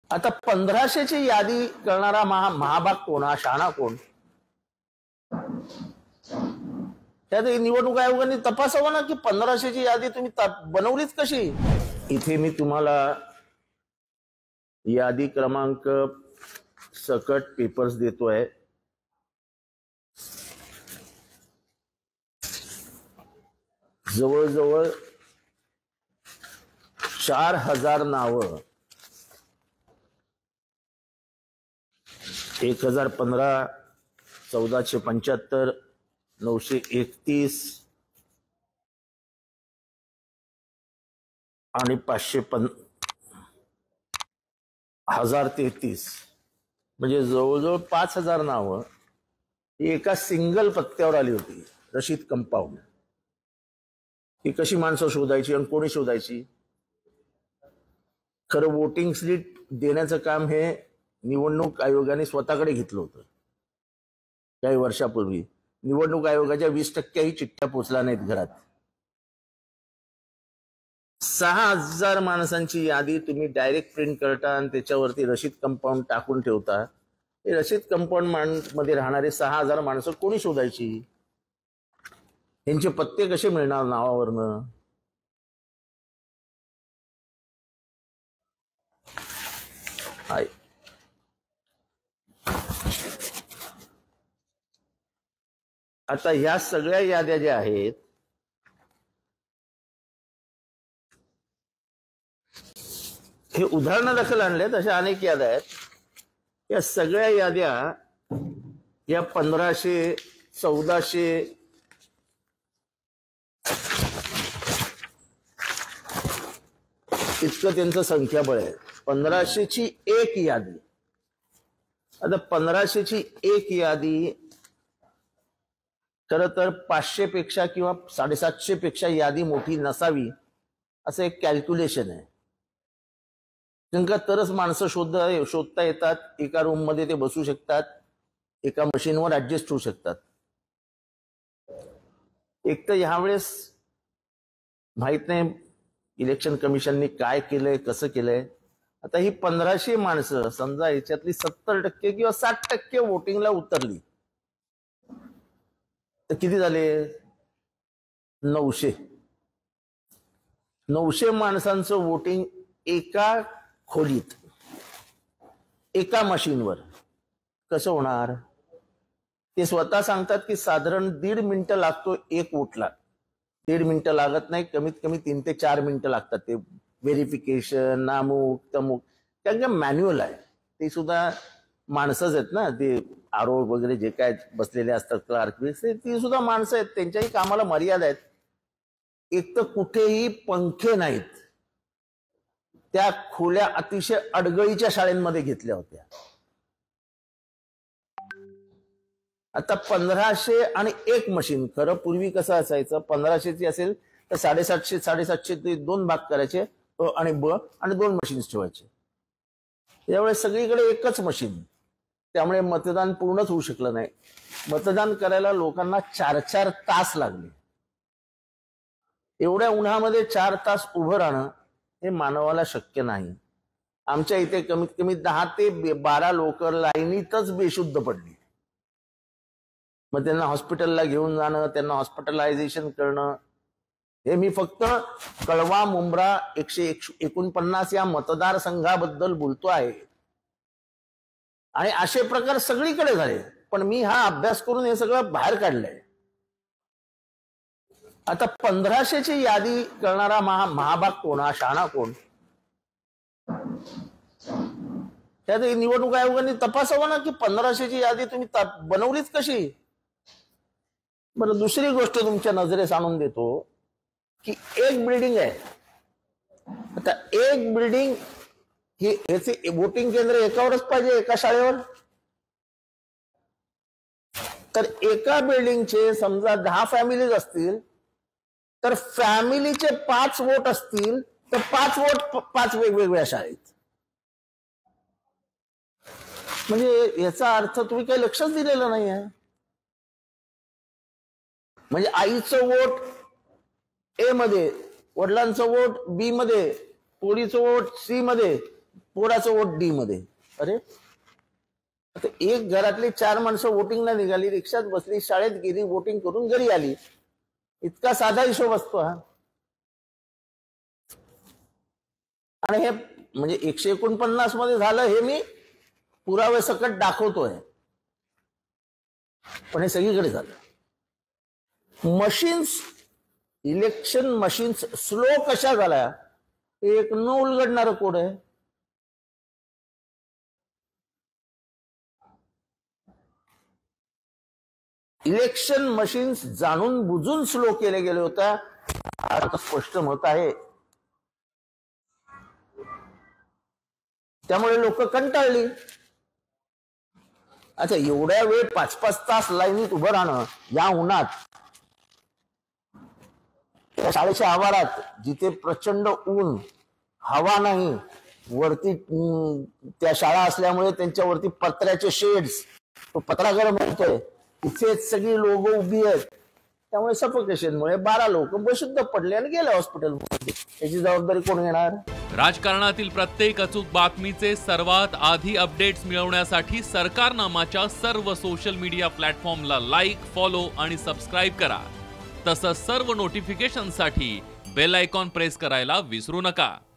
आता 1500ची यादी करणारा महाभाग कोण, हा शहाणा कोण? त्यात निवडणूक आयोगाने तपासावं ना की 1500ची यादी तुम्ही बनवलीच कशी. इथे मी तुम्हाला यादी क्रमांक सकट पेपर्स देतोय. जवळजवळ 4000 नावं 1015, 1475, 931 आणि 1033 म्हणजे जवळजवळ 5000 नावं एका सिंगल पत्त्यावर आली होती. रशीद कंपाऊंड. ही कशी माणसं शोधायची आणि कोणी शोधायची? खरं वोटिंग स्लिप देण्याचं काम हे निवडणूक आयोगाने स्वतःकडे घेतलं होतं. काही वर्षापूर्वी निवडणूक आयोगाच्या 20% चिठ्ठ्या पोचल्या नाहीत घरात. 6000 माणसांची यादी तुम्ही डायरेक्ट प्रिंट करता आणि त्याच्यावरती रशीद कंपाऊंड टाकून ठेवता. हे रशीद कंपाऊंड मध्ये राहणारे 6000 माणसं कोणी शोधायची? यांचे पत्ते कसे मिळणार नावावरनं? आता ह्या सगळ्या याद्या ज्या आहेत हे उदाहरणादाखल आणलेत. अशा अनेक याद्या आहेत. या सगळ्या याद्या या 1500, 1400 इतकं त्यांचं संख्याबळ आहे. 1500ची एक यादी. आता 1500ची एक यादी खरं तर 500 पेक्षा किंवा 750 पेक्षा यादी मोठी नसावी असं एक कॅल्क्युलेशन आहे. त्यांना तरच माणसं शोधता येतात. एका रूम मध्ये ते बसू शकतात, एका मशीनवर ऍडजस्ट होऊ शकतात. एक तर ह्यावेळेस माहित नाही इलेक्शन कमिशनने काय केलंय, कसं केलंय. आता ही 1500 माणसं समजा याच्यातली 70% किंवा 60% वोटिंगला उतरली तर किती झाले? 900 माणसांचं वोटिंग एका खोलीत, एका मशीनवर कसं होणार? ते स्वतः सांगतात की साधारण 1.5 मिनिटं लागतो एक वोटला. 1.5 मिनिटं लागत नाही, कमीत कमी 3 ते 4 मिनिटं लागतात. ते व्हेरिफिकेशन, नामुक तमुक, कारण का मॅन्युअल आहे. ते सुद्धा माणसंच आहेत ना. ते आरोप वगैरे जे काय बसलेले असतात क्लार्क, ती सुद्धा माणसं आहेत. त्यांच्याही कामाला मर्यादा आहेत. एक तर कुठेही पंखे नाहीत. त्या खोल्या अतिशय अडगळीच्या शाळेमध्ये घेतल्या होत्या. आता 1500 आणि एक मशीन. खरं पूर्वी कसं असायचं, 1500ची असेल तर 750 ते 2 भाग करायचे, अ आणि ब, आणि 2 मशीन्स ठेवायचे. त्यावेळेस सगळीकडे एकच मशीन. त्यामुळे मतदान पूर्णच होऊ शकलं नाही. मतदान करायला लोकांना 4-4 तास लागले. एवढ्या उन्हामध्ये 4 तास उभं राहणं हे मानवाला शक्य नाही. आमच्या इथे कमीत कमी 10 ते 12 लोक लाईनीतच बेशुद्ध पडली. मग त्यांना हॉस्पिटलला घेऊन जाणं, त्यांना हॉस्पिटलायझेशन करणं. हे मी फक्त कळवा मुंब्रा 149 या मतदारसंघाबद्दल बोलतो आहे. आणि असे प्रकार सगळीकडे झाले. पण मी हा अभ्यास करून हे सगळं बाहेर काढलंय. आता 1500ची यादी करणारा महाभाग कोण, हा शहाणा कोण? त्यात निवडणूक आयोगाने तपासावं ना की 1500ची यादी तुम्ही बनवलीच कशी. बरं, दुसरी गोष्ट तुमच्या नजरेस आणून देतो की एक बिल्डिंग आहे. आता एक बिल्डिंग ही याचे वोटिंग केंद्र एकावरच पाहिजे, एका शाळेवर. तर एका बिल्डिंगचे समजा 10 फॅमिलीज असतील तर फॅमिलीचे 5 वोट असतील तर 5 वोट 5 वेगवेगळ्या शाळेत. म्हणजे याचा अर्थ तुम्ही काही लक्षच दिलेलं नाही आहे. म्हणजे आईचं वोट ए मध्ये, वडिलांचं वोट बी मध्ये, पोरीचं वोट सी मध्ये, पोराचं वोट डी मध्ये. अरे आता एक घरातली 4 माणसं वोटिंगला निघाली, रिक्षात बसली, शाळेत गेली, वोटिंग करून घरी आली. इतका साधा हिशोब असतो हा. आणि हे म्हणजे 149 मध्ये झालं हे मी पुरावे सकट दाखवतोय, पण हे सगळीकडे झालं. मशीन्स, इलेक्शन मशीन्स स्लो कशा झाल्या, एक न उलगडणारं कोड आहे. इलेक्शन मशीन्स जाणून बुजून स्लो केले गेले होत्या, आता स्पष्ट मत आहे. त्यामुळे लोक कंटाळली. अच्छा, एवढ्या वेळ 5-5 तास लाईनीत उभं राहणं या उन्हात, त्या शाळेच्या आवारात जिथे प्रचंड ऊन, हवा नाही, वरती त्या शाळा असल्यामुळे त्यांच्यावरती पत्र्याचे शेड्स, तो पत्रा गरम होतोय, तिथेच सगळी लोक उभी आहेत. त्यामुळे सफोकेशनमुळे 12 लोक बेशुद्ध पडले आणि गेले हॉस्पिटलमध्ये. याची जबाबदारी कोण घेणार? राजकारणातील प्रत्येक अचूक बातमीचे सर्वात आधी अपडेट्स मिळवण्यासाठी सरकारनामाच्या सर्व सोशल मीडिया प्लॅटफॉर्मला लाईक, फॉलो आणि सबस्क्राईब करा. तसंच सर्व नोटिफिकेशनसाठी बेल आयकॉन प्रेस करायला विसरू नका.